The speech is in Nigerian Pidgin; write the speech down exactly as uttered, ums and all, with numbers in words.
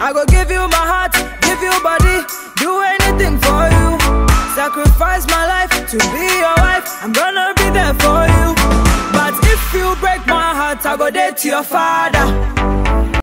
I go give you my heart, give you body, do anything for you. Sacrifice my life to be your wife, I'm gonna be there for you. But if you break my heart, I go date your father.